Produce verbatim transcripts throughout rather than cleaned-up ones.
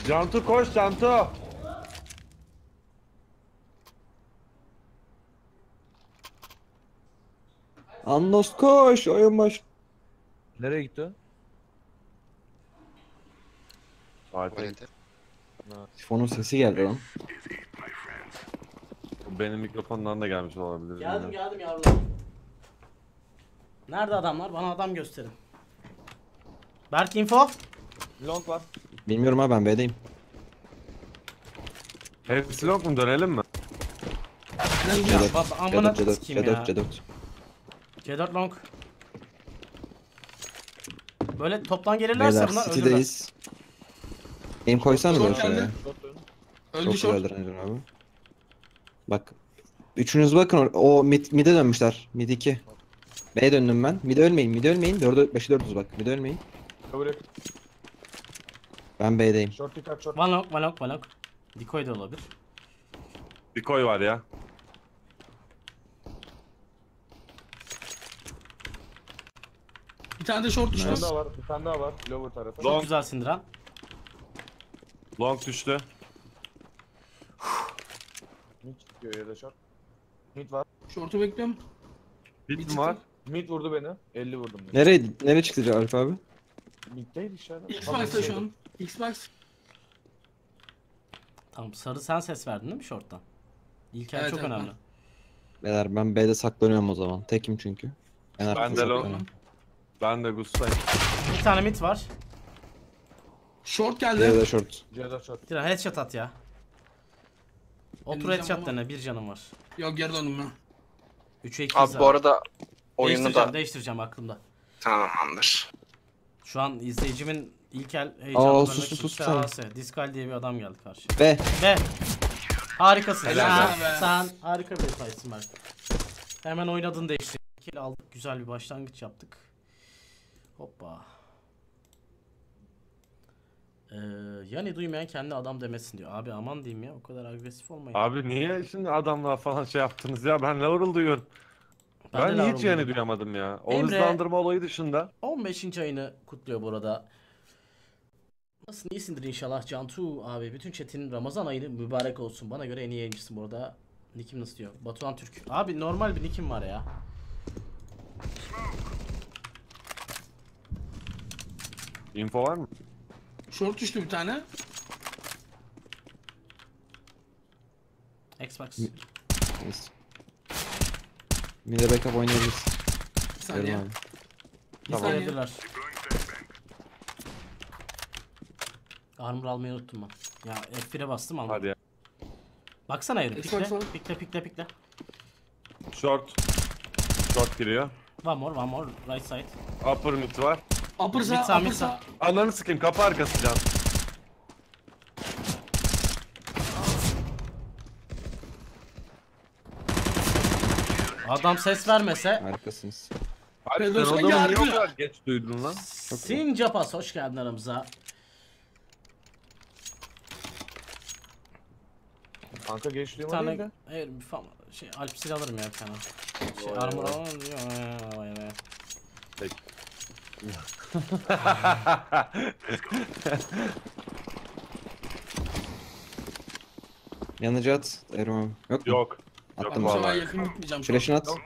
Cantu koş Cantu. Anlos koş oyun baş. Nereye gitti o? Tuvalete. Sifonun sesi geldi lan. Benim mikrofondan da gelmiş olabilir. Geldim geldim yavrularım. Nerede adamlar? Bana adam gösterin. Berk info. Long var. Bilmiyorum ha, ben B'deyim. Hepsi long mu, dönelim mi? Ya C dört, baba amına C dört, sikeyim C ya. dört, C dört. C dört long. Böyle toptan gelirlerse Beyler bunlar ölürler. City'deyiz. Aim koysana Short da şuraya. geldi. Çok Öldü short. güzeldir Eren abi. Bak. Üçünüz bakın or- o mid, mid'e dönmüşler. Mid iki. B'ye döndüm ben. Mid'e ölmeyin, mid'e ölmeyin. dörde beşe dördüz bak. Mid'e ölmeyin. Cover it. Ben B'deyim. Short dikkat short. One long, one long, one long. Decoy da olabilir. Bir koy var ya. Bir tane de short Bir düştü. tane daha var. Bir tane daha var. Lower tarafı. Çok Long. güzel Sindiran. Long düştü. Mid çıkıyor ya da short. Mid var. Short'u bekliyorum. Bit Bir mi var? Mid vurdu beni. elli vurdum. Mid. Nereye nereye çıktı Arif abi? Mid değil içeride. Xbox'ta şu an. Xbox. Tamam, sarı sen ses verdin değil mi short'tan? İlker Evet, çok evet, önemli. Beyler ben B'de saklanıyorum o zaman. Tekim çünkü. Ben, Ben arkada de long. saklanıyorum. Ben de Gustayım. Bir tane mid var. Short Diğeri geldi. de short. C dört short. Diren headshot at ya. Otur Deneyeceğim headshot ama- dene, bir canım var. Yok geri döndüm ben. üçe iki Abi bu arada oyunu değiştireceğim, da değiştireceğim aklımda. tamamdır. Şu an izleyicimin ilkel Aa, heyecanlarına sus, sus, sus, kimse Diskal diye bir adam geldi karşı. B. Ve harikasın. Helal Sen, be. sen harika bir detaysın Berk. Hemen oynadın, değiştirdik. Kill aldık, güzel bir başlangıç yaptık. Hoppa. Ee, yani duymayan kendi adam demesin diyor. Abi aman diyeyim ya, o kadar agresif olmayın. Abi niye şimdi adamlar falan şey yaptınız ya? Ben Laurel duyuyorum. Ben Ben, de hiç Laurel yani duyuyorum. duyamadım ya. O Emre- hızlandırma olayı dışında. on beşinci ayını kutluyor burada. Nasılsın, iyisindir inşallah Cantu abi. Bütün chat'in Ramazan ayını mübarek olsun. Bana göre en iyi yayıncısın burada. Nick'im nasıl diyor? Batuhan Türk. Abi normal bir nick'im var ya. Info var mı? Short düştü bir tane. Xbox. Neyse. Mid'e backup oynayabiliriz. Bir saniye. Görüm abi. Bir Tamam. saniye. Gelebilirler. Armor almayı unuttum ben. Ya F bir'e bastım almadım. Hadi ya. Baksana yürü. Xbox Pikle, var. pikle, pikle, pikle. Short. Short giriyor. One more, one more. Right side. Upper mid var. Upper Mid sağ, sağ, upper mid sağ. sağ. Ananı sıkayım, kapı arkası can. Adam ses vermese. Harikasınız. Abi sen Pedro, sen adamı niye geldin o ya. kadar geç duydun lan? Sincapas hoş geldin aramıza. Kanka geç Bir duyma değil tane de. evet, bir falan şey Alp sil alırım ya bir tane. Şey Vay armor vay. alalım diyor. Vay vay vay. Peki. Yanıcı at. Erim abi. Yok mu? Yok. Attım Ben bu Vallahi. abi. sefer yakın gitmeyeceğim. short. Flash'ını at.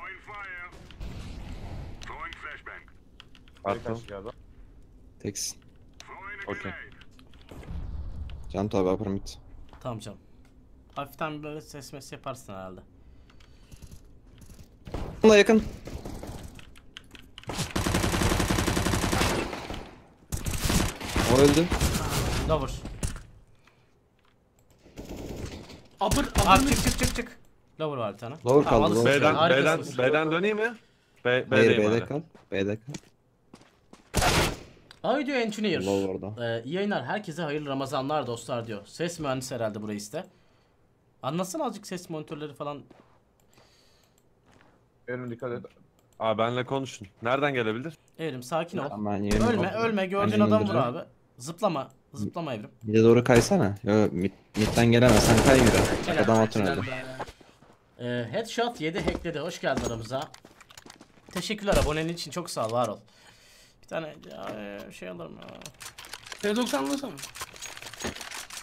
Geri Attım. kaç galiba. Teksin. Okey. Cantu abi upper mid. Tamam canım. Hafiften böyle ses mes yaparsın herhalde. Onunla yakın. O öldü. Lover. Upper, upper Abi mid. çık çık çık çık. Lover var bir tane. Lower Tamam, kaldı, alırsın. lower B'den, B'den, Harikasınız. B'den döneyim mi? B, Hayır B'deyim B'de hala. kal. B'de kal. Audio Engineer. Low orada. Ee, iyi yayınlar. Herkese hayırlı Ramazanlar dostlar diyor. Ses mühendisi herhalde bu reis de. Anlatsana azıcık ses monitörleri falan. Erin dikkat et. Aa, benle konuşun. Nereden gelebilir? Evrim sakin ol. Tamam ben yerini Ölme aldım. ölme, gördüğün Ben adam vur indireceğim. abi. Zıplama. Zıplama Evrim. Mid'e doğru kaysana. Yo mid, mid'den gelemez. Sen kay mid'e. Helal. Adam atın Helal öyle. be. Ee, Headshot yedi hackledi. Hoş geldin aramıza. Teşekkürler abonenin için, çok sağ ol, var ol. Bir tane ya, şey alırım ya. T doksanlasana.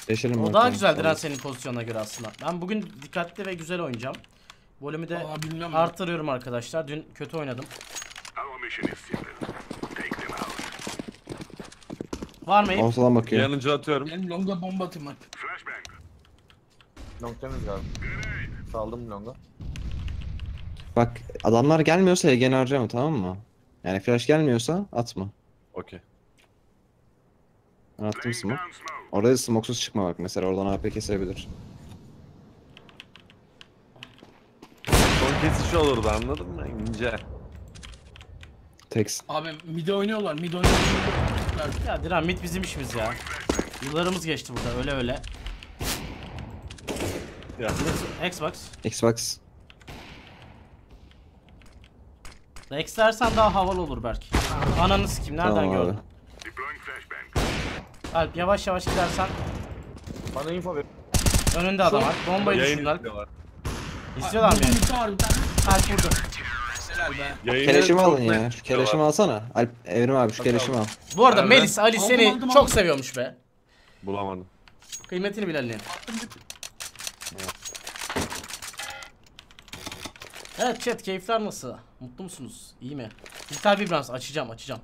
Yaşarım O ben daha tamam, güzel Diren sağ ol. senin pozisyonuna göre aslında. Ben bugün dikkatli ve güzel oynayacağım. Volümü de Aa, bilmem. artırıyorum arkadaşlar. Dün kötü oynadım. Var mı? Eyüp? Ortadan bakıyor. Yanıcı atıyorum. Benim longa bomba atayım bak. Long temiz abi. Saldım longa. Bak adamlar gelmiyorsa Ege'ni harcama tamam mı? Yani flash gelmiyorsa atma. Okey. Ben attım smoke. Orada da smoksuz çıkma bak mesela oradan A P kesebilir. Son kesişi olurdu anladın mı? İnce. Teksin. Abi mid oynuyorlar. Mid oynuyorlar. Ya Diren mid bizim işimiz ya. Yıllarımız geçti burada öyle öyle. Ya. Xbox. Xbox. X dersen daha havalı olur belki. Ananı sikeyim nereden Tamam abi. gördün? Alp yavaş yavaş gidersen Bana info ver. önünde adam var. Bombayı Yayın düşün Alp. izliyorlar. İstiyorlar mı yani? Mid var bir tane. Alp vurdu. Helal be. Yayını Keleşimi çok alın ya. net Şu tutuyorlar. keleşimi alsana. Alp Evrim abi şu keleşimi al. Bu arada Nerede? Melis Ali Aldım, seni aldım, çok aldım. seviyormuş be. Bulamadım. Kıymetini bil Ali'nin. Evet chat keyifler nasıl? Mutlu musunuz? İyi mi? Dijital Vibrans açacağım açacağım.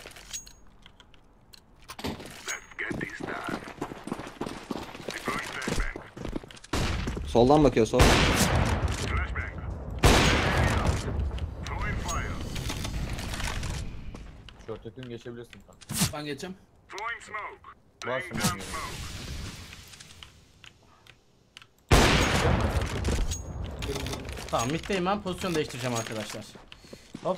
Soldan bakıyor sol. Short'un geçebilirsin kanka. Ben geçeceğim. Varsın yani. Tamam middeyim ben pozisyon değiştireceğim arkadaşlar. Hop.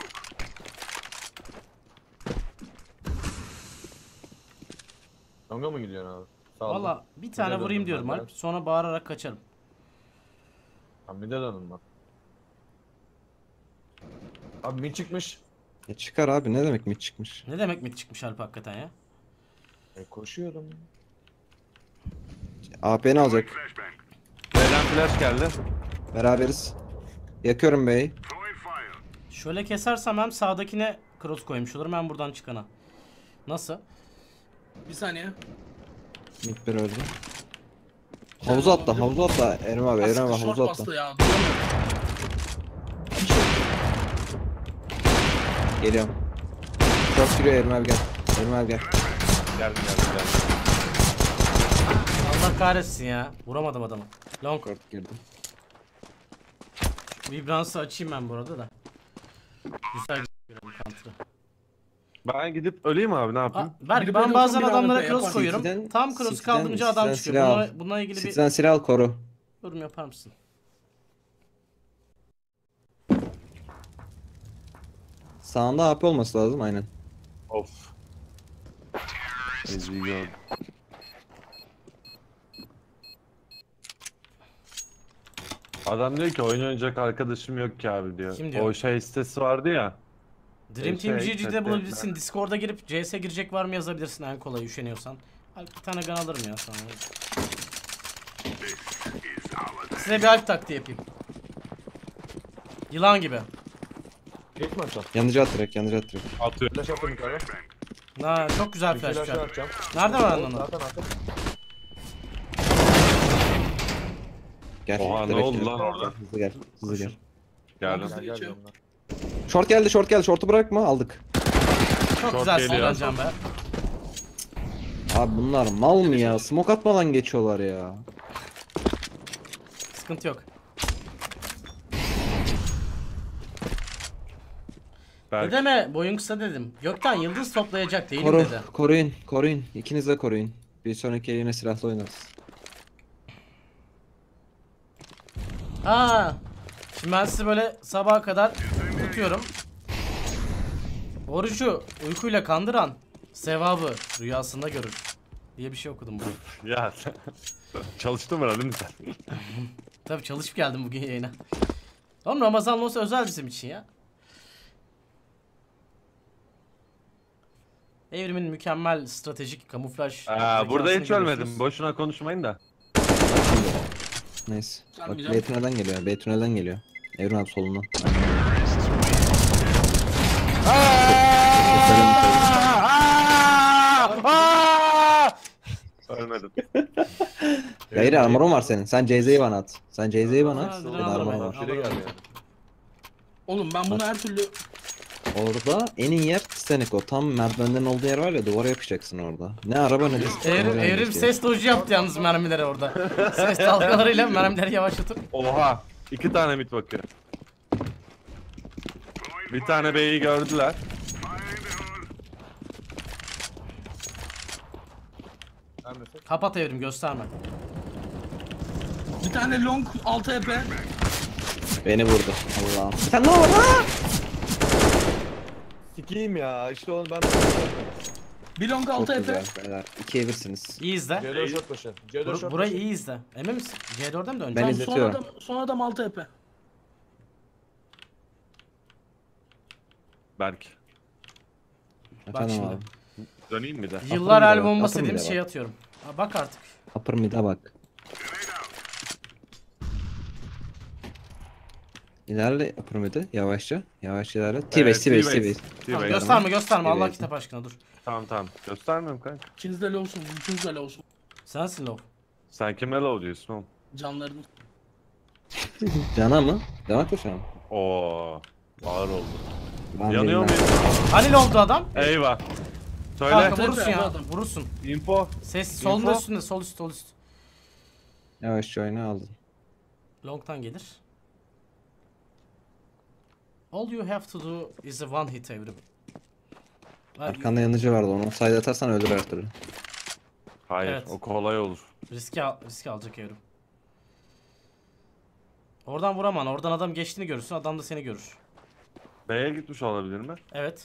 Longa mı gidiyorsun abi? Saldım. Valla bir tane Mid'e vurayım döndüm diyorum ben Alp. de. Sonra bağırarak kaçarım. Abi mid'e dönün bak. Abi mid çıkmış. E çıkar abi ne demek mid çıkmış. Ne demek mid çıkmış Alp hakikaten ya? E koşuyorum. A P'ni alacak. B'den flash geldi. Beraberiz. Yakıyorum B'yi. Şöyle kesersem hem sağdakine cross koymuş olurum hem buradan çıkana. Nasıl? Bir saniye. Mid bir öldü. Havuza atla, havuza atla. Evrim abi, Evrim abi Short havuza atla. bastı ya. Duyamıyorum. Geliyorum. Çok giriyor Evrim abi gel. Evrim abi gel. Geldi geldi geldi. Allah kahretsin ya. Vuramadım adamı. Long. Short girdi. Vibrans'ı açayım ben bu arada da. Güzel görelim counter'ı. Ben gidip öleyim abi ne Aa, yapayım? Berk Biri ben böyle bazen yakın bir adamlara arada cross yapar. koyuyorum. City'den- Tam cross City'den- kaldırınca adam City'den çıkıyor. silah Buna, al. bununla ilgili bir City'den silah al koru. yorum yapar mısın? Sağında A P olması lazım aynen. Of. Ezgi'yi gördüm. Adam diyor ki oyun oynayacak arkadaşım yok ki abi diyor. Kim diyor? O şey sitesi vardı ya. Dream Şey, Team G G'de evet, bulabilirsin. evet. Discord'a girip C S girecek var mı yazabilirsin en kolay üşeniyorsan. Alp bir tane gun alırım ya sonra. Size bir Alp taktiği yapayım. Yılan gibi. Geç mi atacağım? Yanıcı at direkt, yanıcı at direkt. Atıyor. Flash attım yukarı. Ha, çok güzel Bir flash flash flash. atacağım. Nerede var ananı? Zaten attım. Gel. Oha, ne direkt oldu gel. lan orada? Hızlı gel, hızlı gel. Geldim. Hızlı Gel gel geçiyor. ondan. Short geldi, short geldi. Short'u bırakma, aldık. Çok Short güzel geliyor. sallanacağım be. Abi bunlar mal mı ya? Smoke atmadan geçiyorlar ya. Sıkıntı yok. Berk. Ne deme boyun kısa dedim. Gökten yıldız toplayacak değilim Koru, dedi. koruyun, koruyun. İkiniz de koruyun. Bir sonraki yine silahla oynarız. Ha. Şimdi ben sizi böyle sabaha kadar tutuyorum. Orucu uykuyla kandıran sevabı rüyasında görür diye bir şey okudum bugün. Ya sen- çalıştın mı herhalde değil mi sen? Tabii çalışıp geldim bugün yayına. Oğlum Ramazan olsa özel bizim için ya. Evrimin mükemmel stratejik kamuflaj. Aa, burada zekasını hiç ölmedim. görüyorsunuz. Boşuna konuşmayın da. Neyse. Bak Gelmeyeceğim. B tünelden geliyor, B tünelden geliyor. Evren abi solundan. Ölmedim. Hayır armorun var senin. Sen C Z'yi bana at. Sen C Z'yi bana at. Ha, Senin direkt armorun alırım. var. Bire geldi yani. Oğlum ben bunu her türlü Orada en iyi yer Steniko. Tam merdivenlerin olduğu yer var ya, duvara yapacaksın orada. Ne araba ne de Evrim, oraya evrim geçiyor. ses doju yaptı yalnız mermileri orada. Ses dalgalarıyla mermileri yavaşlatıp. Oha. İki tane mid bakıyor. Bir tane B'yi gördüler. Neredesin? Kapat evrim, gösterme. bir tane long altı E P. Beni vurdu. Allah'ım. Sen ne var lan? Sikiyim ya. İşte onu ben... Bir long Çok altı E P. güzel beyler. İkiye birsiniz. İyi izle. C dört shot başı. C dört Bur- shot burayı başı. iyi izle. Emin misin? C dört'e mi Ben döneceksin? izle- Son İzletiyorum. adam, son adam altı E P. Berk. Efendim şimdi. abi. Döneyim mi de? Yıllar Atın bir el de bak, bombası atın bir dediğimiz de şeyi bak. atıyorum. Ha, bak artık. Upper mid'e bak. İlerle upper mid'e yavaşça. Yavaşça ilerle. T-base, Evet, T-base, T-base. T-base. Tamam, T-base. gösterme gösterme Allah Evet. kitap aşkına dur. Tamam tamam. Göstermiyorum kanka. İkiniz de lowsun, ikiniz de lowsun. Sensin low. Sen kime love diyorsun oğlum? Canlarını. Cana mı? Demek mi şu an? Oo. Ağır oldu. Ben Yanıyor bilmem. muyum? Hani low'du adam? Eyvah. Söyle. Kanka vurursun Tepe, ya. adam. Vurursun. Info. Ses solun Info. üstünde, sol üst, sol üst. Yavaşça oyna aldın. Long'tan gelir. All you have to do is a one hit evrim. Ha, Arkanda yanıcı vardı, onu side atarsan öldür her türlü. Hayır. Evet. O kolay olur. riski, al, riski alacak evrim. Oradan vuraman, oradan adam geçtiğini görürsün, adam da seni görür. B'ye gitmiş olabilir mi? Evet.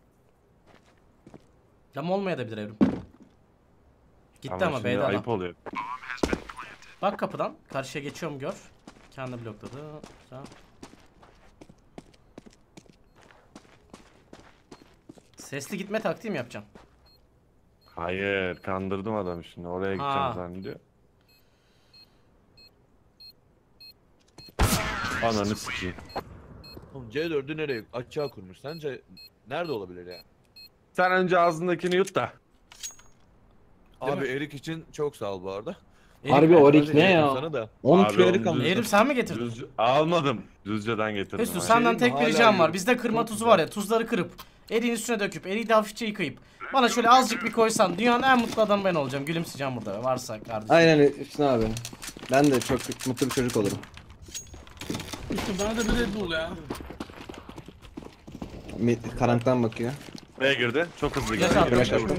Ama olmayabilir evrim. Gitti ama, şimdi B'de adam. ayıp oluyor. Bak kapıdan, karşıya geçiyorum gör. Kendi blokladı. Güzel. Sesli gitme taktiği mi yapacağım? Hayır. Kandırdım adamı şimdi. Oraya gideceğim Ha. zannediyor. Ananı sikeyim. Oğlum C dördü nereye? Açığa kurmuş. Sence nerede olabilir ya? Sen önce ağzındakini yut da. Abi Erik için çok sağ ol bu arada. Erik Harbi mi? o Erik Ben de ne diyecektim ya? Sana da. on Abi kilo oğlum erik almış. düz- Evrim sen mi getirdin? Düz, almadım. Düzce'den getirdim. Hüsnü ben. senden Şey, tek bir hala ricam var. yiyorum. Bizde kırma Çok tuzu güzel. var ya. Tuzları kırıp eriğin üstüne döküp eriği de hafifçe yıkayıp bana şöyle azıcık bir koysan dünyanın en mutlu adamı ben olacağım. Gülümseyeceğim burada varsa kardeşim. Aynen Hüsnü abi. Ben de çok mutlu bir çocuk olurum. Üstü bana da bir Red Bull ya. Mid, karanlıktan bakıyor. B'ye girdi. Çok hızlı girdi. Flash attım. Flash attım.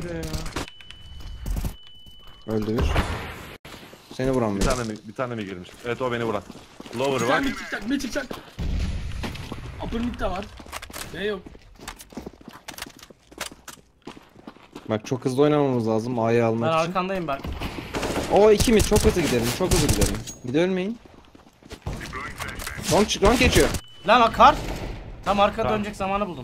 Öldü bir. Seni vuran Bir bir. tane mi, bir tane mi girmiş? Evet o beni vuran. Lower Bir var. tane mid çıkacak, mid çıkacak. Upper mid de var. B yok. Bak çok hızlı oynamamız lazım A'yı Ben almak için. arkandayım ben. O iki mid, çok hızlı gidelim, çok hızlı gidelim. Bir de ölmeyin. Long, long geçiyor. Lan akar. Tam arka Tamam. dönecek zamanı buldum.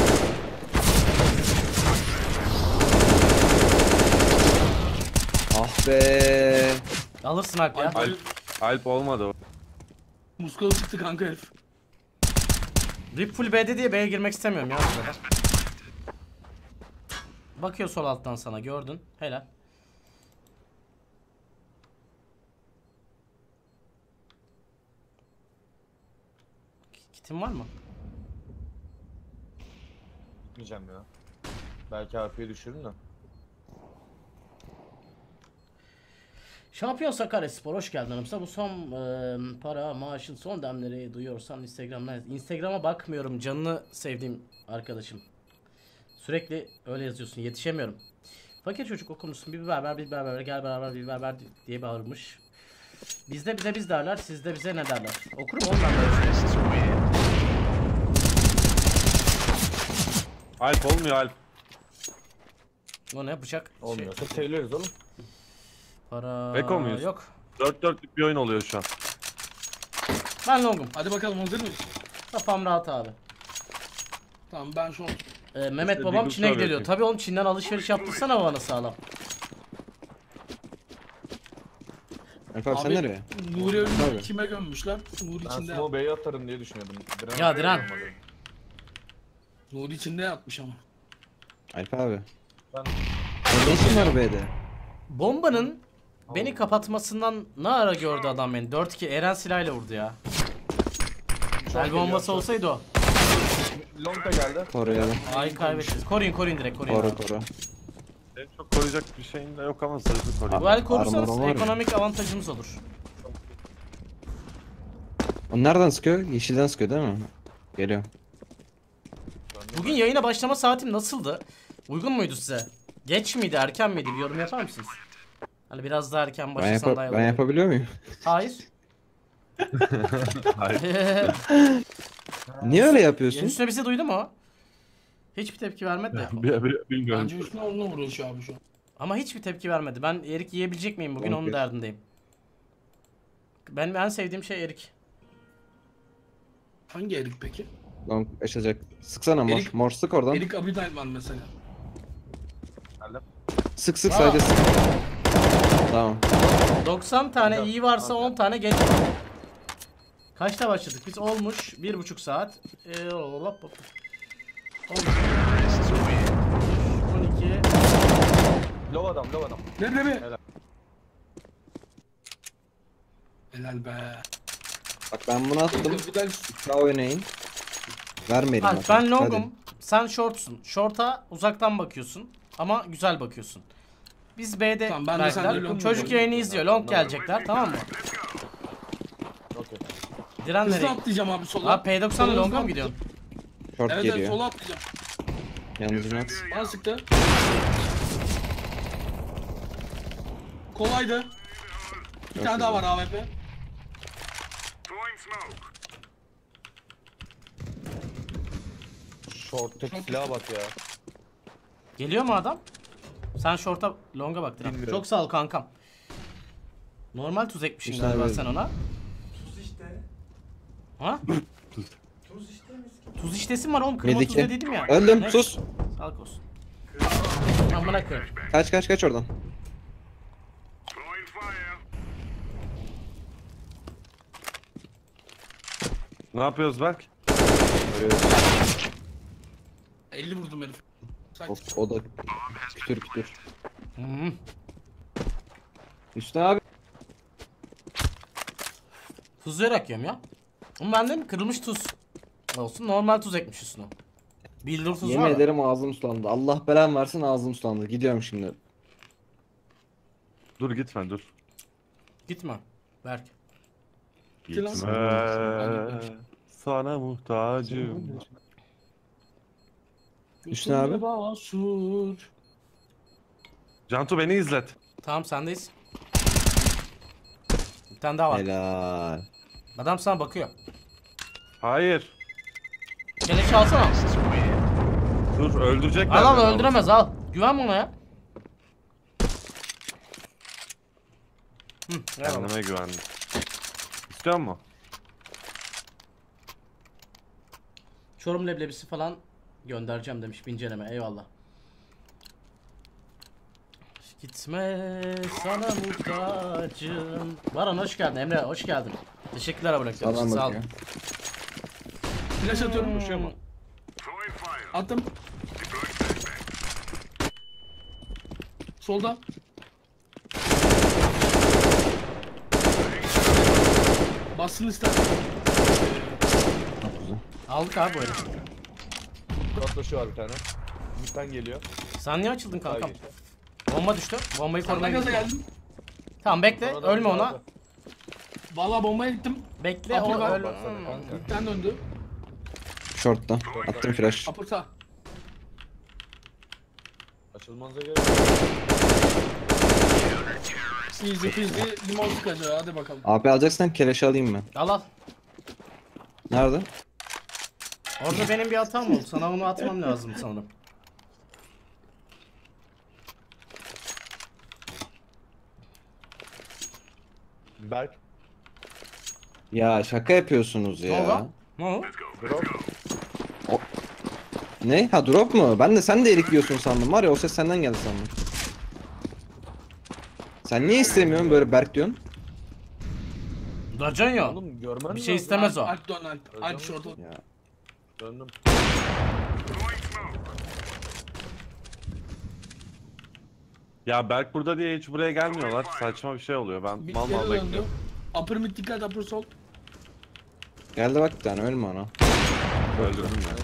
Ah be. Alırsın Alp ya. Alp, Alp olmadı o. muskalı çıktı kanka herif. Rip full B'de diye B'ye girmek istemiyorum ya bu sefer. Bakıyor sol alttan sana gördün. Helal. Kitin var mı? Gitmeyeceğim ya. Belki A P'yi düşürürüm de. Şampiyon Sakaryaspor hoş geldin hanımsa. Bu son e, para maaşın son demleri duyuyorsan Instagram'dan Instagram'a bakmıyorum canını sevdiğim arkadaşım. Sürekli öyle yazıyorsun yetişemiyorum. Fakir çocuk okumuşsun bir biber ver bir biber ver gel beraber bir biber ver diye bağırmış. Bizde bize biz derler sizde bize ne derler. Okurum oğlum ben böyle şey. Alp olmuyor Alp. O ne bıçak? Olmuyorsa söyleriz oğlum. Para Beko muyuz? yok. dört dörtlük bir oyun oluyor şu an. Ben longum. Hadi bakalım hazır mıyız? Kafam rahat abi. Tamam ben şu an. Ee, Mehmet İşte babam Deagle Çin'e Club gidiyor. yapayım. Tabii oğlum Çin'den alışveriş yaptırsana bana sağlam. Alp abi sen Abi, nereye? Nuri ölümü Tabii. kime gömmüşler? Nuri Ben içinde. Small B'yi atarım diye düşünüyordum. Diren Ya, Diren. olmadı. Nuri içinde yatmış ama. Alp abi. Ben Senin ne işin var B'de? Bombanın beni kapatmasından ne ara gördü adam beni? dört iki Eren silahıyla vurdu ya. El bombası olsaydı o. Long da geldi. Koruyalım. Ay kaybettiniz. Koruyun koruyun direkt koruyun. Koru koru. Benim çok koruyacak bir şeyim de yok ama sözlü koruyayım. Bu el korursanız Armor var mı? ekonomik avantajımız olur. O nereden sıkıyor? Yeşilden sıkıyor değil mi? Geliyor. Bugün yayına başlama saatim nasıldı? Uygun muydu size? Geç miydi, erken miydi? Bir yorum yapar mısınız? Hani biraz daha erken Ben, başlasan yapa- daha iyi ben olur. yapabiliyor muyum? Hayır. Hayır. Niye öyle yapıyorsun? Üstüne bizi duydu mu o? Hiçbir tepki vermedi de. bir, bir, bilmiyorum. Bence üstüne onunla uğraşıyor abi şu an. Ama hiçbir tepki vermedi. Ben erik yiyebilecek miyim bugün onun Okey. derdindeyim. Benim en sevdiğim şey erik. Hangi Erik peki? Long açacak. Sıksana mor. Erik- Mor sık oradan. Erik Abidail mesela. Sık sık Aa. sadece sık. Tamam. doksan tane iyi varsa on tane geç. Kaçta başladık? Biz olmuş bir buçuk saat. Ee, hop, hop. on iki. Low adam, low adam. Nerede be? Helal. Helal be. Bak ben bunu attım. Erik Abidail Daha oynayın. Vermeyelim. Bak zaten. ben Hadi. longum. Sen shortsun. Short'a uzaktan bakıyorsun. Ama güzel bakıyorsun. Biz B'de Tamam, ben de belkiler. senden long Çocuk bakıyorum. yayını izliyor. Long gelecekler, tamam mı? Okey. Diren Hızlı nereye? atlayacağım abi sola. Abi P doksan'la Sola long'a hızlı mı gidiyorsun? Short Evet evet geliyor. sola atlayacağım. Yalnız at. Bana sıktı. Kolaydı. Bir Çok tane daha güzel. var A W P. Short'taki silaha bak ya. Geliyor mu adam? Sen short'a long'a bak Diren. Bilmiyorum. Çok sağ ol kankam. Normal tuz ekmişsin İşte galiba böyle. sen ona. Ha? Tuz iştesi mi var oğlum? Kırma tuz Medike. ne dedim ya. Öldüm. Ne? Sus. Sağlık olsun. Amına koyayım. Kaç kaç kaç oradan. Ne yapıyoruz Berk? elli vurdum herif. Saç. Of, o da kütür kütür. Hmm. Üstüne abi. Tuzlayarak yiyorum ya. Ama benden kırılmış tuz olsun, normal tuz ekmiş üstüne. Bildir tuz Yemin var da. ederim ağzım sulandı. Allah belamı versin ağzım sulandı. Gidiyorum şimdi. Dur gitme dur. Gitme. Berk. Gitme. Gitme. Sana muhtacım. Üstüne abi. Basur. Cantu beni izlet. Tamam sendeyiz. Bir tane daha var. Helal. Adam sana bakıyor. Hayır. Keleşi alsana. Dur öldürecekler. Al al beni. öldüremez al. Güven bana ya. Hı, eyvallah. Kendime güvendim. İstiyor musun? Çorum leblebisi falan göndereceğim demiş binceleme, eyvallah. Gitme sana muhtacım. Baran hoş geldin, Emre hoş geldin. Teşekkürler abone olduğunuz için, Sağdan sağ olun. bakıyor. Flash atıyorum. Hmm. Attım. Solda. Bassın ister. Çok güzel. Aldık abi bu oyunu. Short'ta var bir tane. Mid'den geliyor. Sen niye açıldın kankam? Sağa geçti. Bomba düştü. Bombayı Sağdan korumaya gaza gittim. geldim. Tamam bekle, Sonradan ölme ona. aldı. Vallahi bombaya gittim. Bekle, Upper o var, öl. baksana Hmm. kanka. Bir tane döndü. Short'ta. Attım flash. Upper sağ. Açılmanıza gerek yok. Easy peasy limon sıkacı. Hadi bakalım. A P alacaksan keleş alayım ben. Al al. Nerede? Orada benim bir hatam oldu. Sana onu atmam lazım sanırım. Berk. Ya şaka yapıyorsunuz Ne oldu? ya. Ne oldu? Drop. Ne? Ha drop mu? Ben de sen de erik yiyorsun sandım. Var ya o ses senden geldi sandım. Sen niye istemiyorsun böyle Berk diyorsun? Duracaksın ya. Oğlum görmen Bir şey lazım. istemez o. Alp dön Alp. Alp short'a. Ya. Döndüm. Ya Berk burada diye hiç buraya gelmiyorlar. Saçma bir şey oluyor. Ben Bir mal kere mal döndü. bekliyorum. Upper mid dikkat, upper sol. Geldi bak bir tane, ölme ona. Öldürdüm ya.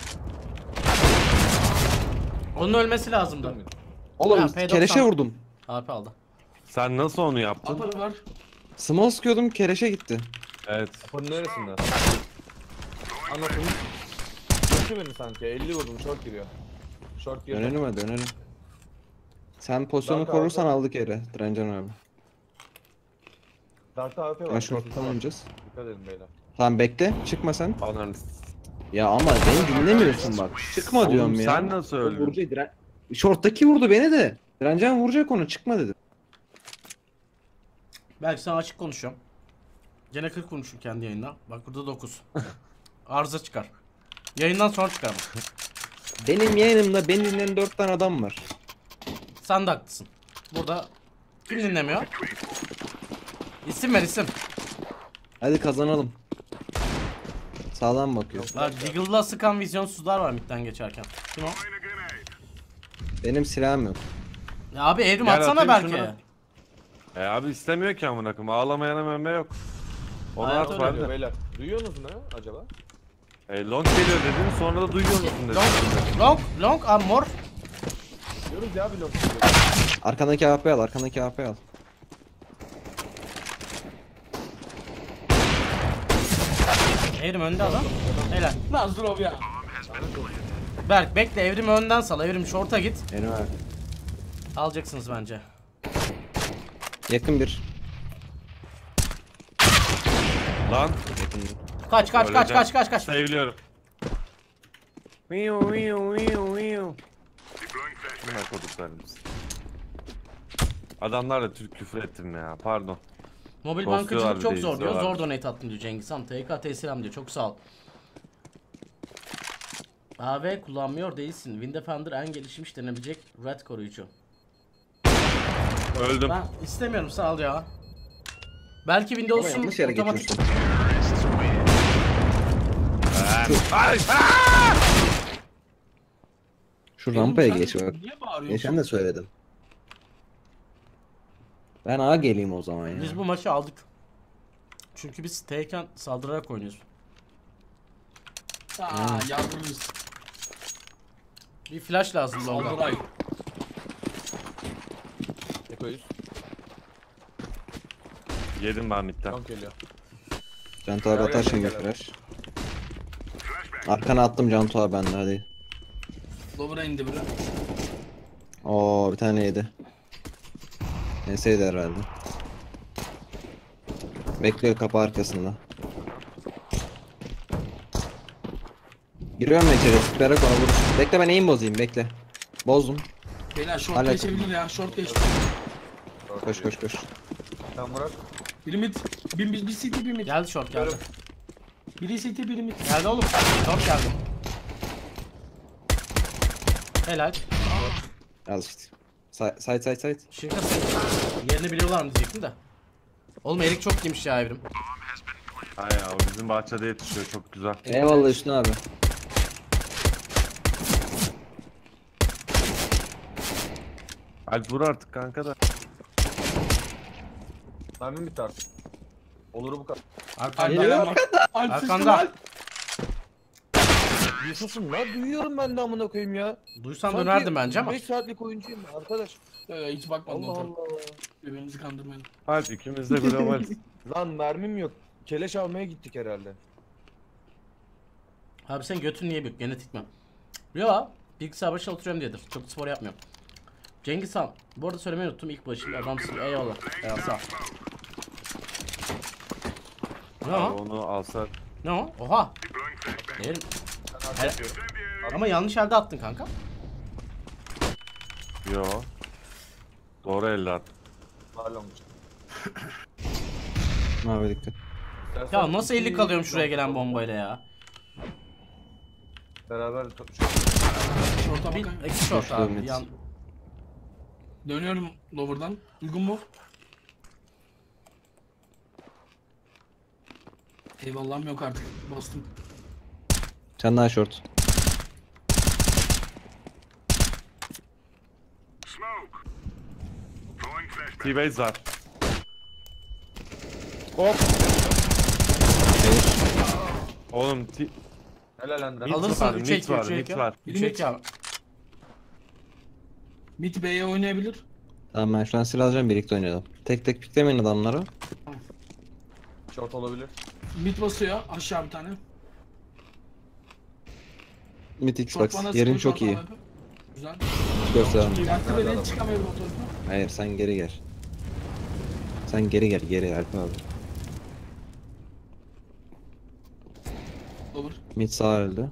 Onun ölmesi lazımdı. Oğlum Ya, P doksan. keleşe vurdum. A P aldı. Sen nasıl onu yaptın? Upper var. Small sıkıyordum, keleşe gitti. Evet. Kapının neresinde? Anlatın. Kötü beni sanki. elli vurdum. Short giriyor. Short giriyor. Dönelim hadi, dönelim. Sen pozisyonu Dark korursan abi. aldık yere. Direncan abi. Dark'ta A P var. Ben short'tan oynayacağız. Dikkat edin beyler. Tamam bekle, çıkma sen. Ananı. Ya ama beni dinlemiyorsun bak. Çıkma Oğlum diyorum ya. sen nasıl öldün? Vuracak, diren... Short'taki vurdu beni de. Direncan vuracak onu, çıkma dedim. Belki sana açık konuşuyorum. Gene kırk vurmuşum kendi yayında. Bak burada dokuz. Arıza çıkar. Yayından sonra çıkar bu. Benim yayınımda beni dinleyen dört tane adam var. Sen de haklısın. Burada kim dinlemiyor? İsim ver isim. Hadi kazanalım. Sağlam bakıyor. Bak Deagle'la sıkan vizyonsuzlar var midden geçerken. Kim o? Benim silahım yok. Ya abi evrim Gel atsana atayım belki. şunu. E abi istemiyor ki amına koyayım. Ağlamayana meme yok. Onu Hayat at öyle var Diyor da. beyler. Duyuyorsunuz mu ne acaba? E, long geliyor dedin sonra da duyuyor musun dedin. Long, long, long armor. Diyoruz ya bir long. Arkandaki A P al, arkandaki A P al. Evrim önde adam. Helal. Nazırov ya. Berk bekle evrimi önden sal. Evrim short'a git. Benim abi. Alacaksınız bence. Yakın bir. Lan. Yakın bir. Kaç kaç kaç Öleceğim. kaç kaç kaç. Seviliyorum. Viu viu viu viu. Bunlar koduklarımız. Adamlarla Türk küfür ettim ya. Pardon. Mobil Ghostluyorlar bankacılık bir çok de zor diyor. izliyorlar. Zor donate attım diyor Cengiz Han. T K T selam diyor. Çok sağ ol. A V kullanmıyor değilsin. Wind Defender en gelişmiş denebilecek red koruyucu. Öldüm. Ben istemiyorum sağ ol ya. Belki Windows'un Ama yanlış yere otomatik... geçiyorsun. Ay! Şu Evrim, rampaya sen geç bak. Niye bağırıyorsun? Geçen de söyledim. Ben A geleyim o zaman ya. Biz bu maçı aldık. Çünkü biz T'yken saldırarak oynuyoruz. Aa yardımcıyız. Bir flash lazım longa. Saldıray. Ekoyuz. Yedim ben midden. Long geliyor. Cantu abi atar şimdi flash. Arkana attım Cantu abi ben de hadi. Lower'a indi biri. Oo bir tane yedi. Neyse herhalde. Bekliyor kapı arkasında. Giriyorum ben içeri. Berak ona vur. Bekle ben aim bozayım bekle. Bozdum. Beyler short Hala geçebilir ya. Short geçti. Koş koş koş. Sen Murat. Biri mid. Bir, bir, bir C T bir mid. Geldi short geldi. Biri C T biri mid. Geldi oğlum. Short geldi. Helal. Al işte. Side side side side. Şirket yerini biliyorlar mı diyecektim de. Oğlum erik çok yemiş ya evrim. Ay ya o bizim bahçede yetişiyor çok güzel. Eyvallah Hüsnü abi. Alp vur artık kanka da. Mermim bitti artık. Oluru bu kadar. Arkanda. Geliyor. Alp Arkanda. Alp. Yusuf'um lan duyuyorum ben de amına koyayım ya. Duysan Sanki dönerdim bence ama. beş saatlik oyuncuyum arkadaş. Ee, hiç bakmadım. Allah Allah Allah. Birbirimizi kandırmayın. Alp ikimiz de globaliz. Lan mermim yok. Keleş almaya gittik herhalde. Abi sen götün niye büyük? Genetik mi? Yo, bilgisayar başına oturuyorum diyedir. Çok spor yapmıyorum. Cengiz Han, bu arada söylemeyi unuttum ilk başında. Adamsın, eyvallah. Eyvallah, sağ ol. Ne Abi o? onu alsa. Ne o? Oha! Değerim. He- Ama yanlış elde attın kanka. Yo. Doğru elde at. Var long. Abi dikkat. Ya nasıl elli kalıyorum şuraya gelen bombayla ya? Beraber Short'a Bir bakayım. iki short Koştu abi. Ümit. Yan... Dönüyorum lower'dan. Uygun mu? Eyvallahım yok artık. Bastım. Sen daha short. T-base var. Hop. Oğlum T... Helal Ender. Mid Alırsın, var, üç mid iki, var, üç mid iki. var. üç iki abi. Mid B'ye oynayabilir. Tamam ben şu an silah alacağım, birlikte oynayalım. Tek tek piklemeyin adamları. Short olabilir. Mid basıyor. Aşağı bir tane. Mid Short Xbox. bana Yerin sıkıyor, çok short iyi. bana. Güzel. Göster. Yaktı beni, çıkamıyorum o tarafa. Hayır sen geri gel. Sen geri gel, geri Alp abi. Olur. Mid sağ öldü.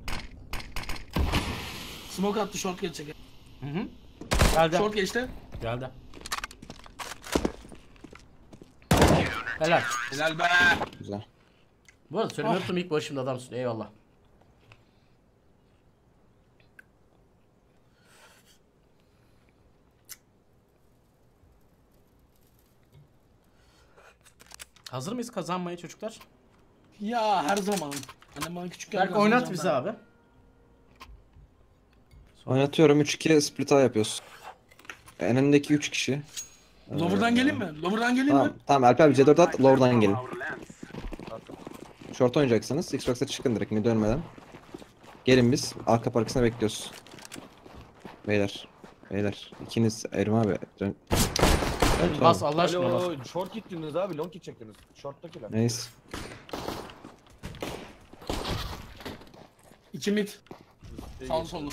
Smoke attı, short gelecek. Hı hı. Geldi. Short geçti. Geldi. Helal. Helal be. Güzel. Bu arada söylemeyi unuttum, ilk başımda adamsın. Eyvallah. Hazır mıyız kazanmaya çocuklar? Ya her zaman. Annem bana küçükken Berk oynat kazanacağım bizi ben. abi. Oynatıyorum, üç iki split A yapıyoruz. En öndeki üç kişi. Lower'dan gelin mi? Lower'dan gelin Tamam, mi? tamam Alp abi C dört at, lower'dan gelin. Short oynayacaksınız, Xbox'a çıkın direkt mid dönmeden. Gelin biz, arka parkasına bekliyoruz. Beyler, beyler, ikiniz Erim abi. Dön. Dön, Bas tamam. Allah aşkına bas. Alo, short gittiniz abi, long gidecektiniz. Short'takiler. Neyse. İki mid. Sağlı sollu. Bak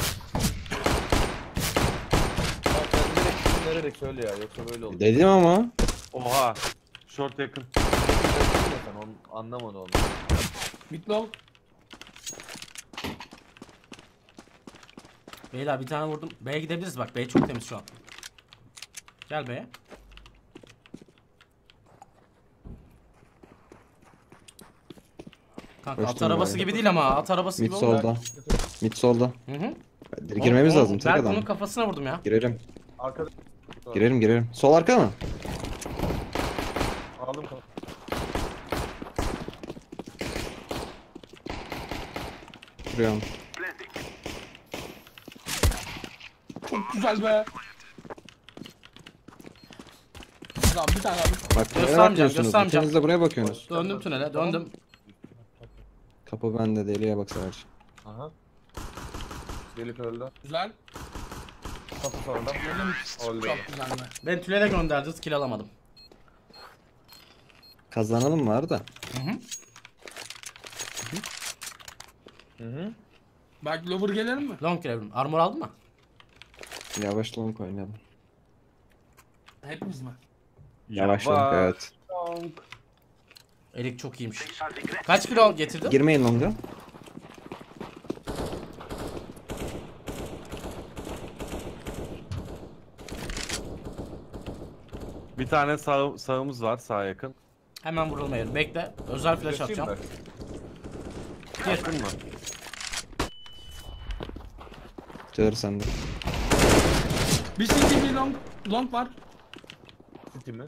sen direkt vererek söyle ya, yoksa böyle olur. Dedim ama. Oha. Short yakın. Sen onu anlamadın onu. Mid low. Beyler bir tane vurdum. B'ye gidebiliriz bak. B çok temiz şu an. Gel B'ye. Kanka at Koştum arabası B'ye. gibi değil ama at arabası Mid gibi oldu. solda. Mid solda. Hı hı. Girmemiz Oğlum, lazım tek Berk adam. bunun kafasına vurdum ya. Girelim. Arkada Girelim girelim. Sol arka mı? aldım kapı. Duruyorum. Çok güzel be. Tamam bir tane abi. Bak buraya Göstermeyeceğim, bakıyorsunuz. göstermeyeceğim. İkiniz de buraya bakıyorsunuz. Döndüm tünele döndüm. Kapı bende, deliye bak sadece. Aha. Gelip öldü. Güzel. Kapı sonunda. Yedim. Oldu. Çok güzel be. Ben tünele gönderdiniz kill alamadım. Kazanalım var da. Hı hı. Hı hı. Belki lower gelelim mi? Long girelim. Armor aldın mı? Yavaş long oynayalım. Hepimiz mi? Yavaş long, evet. Elik çok iyiymiş. Kaç kilo getirdin? Girmeyin long'a. Bir tane sağ, sağımız var, sağ yakın. Hemen vurulmayalım. Bekle. Özel flash atacağım. Gir. Yakın mı? Çağır sende. Bir city bir long. Long var. City mi?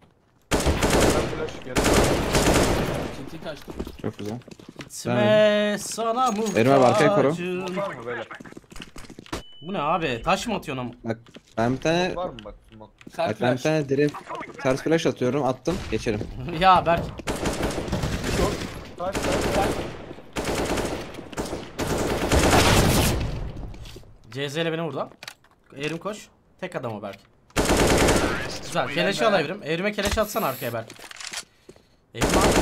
Flash geldi. City kaçtı. Çok güzel. Gitme sana muhtacım. Erim abi, arkaya koru. Var mı böyle? Bu ne abi? Taş mı atıyorsun ama? Bak ben bir tane Var mı bak? Bak. Sert bak ben bir flash. tane direkt ters flash atıyorum. Attım. Geçelim. Ya Berk. Kaç kaç. C Z ile beni vurdu. Evrim koş. Tek adam o Berk. Güzel. Keleşi al Evrim. Evrim'e keleşi atsana arkaya Berk. Evrim al.